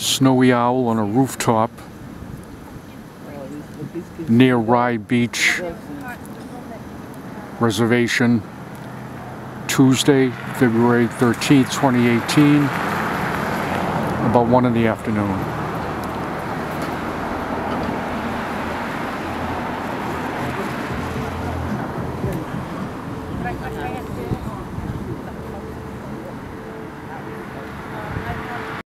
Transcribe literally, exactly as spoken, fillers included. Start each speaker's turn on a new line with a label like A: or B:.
A: Snowy owl on a rooftop near Rye Beach Reservation, Tuesday, February thirteenth, twenty eighteen, about one in the afternoon.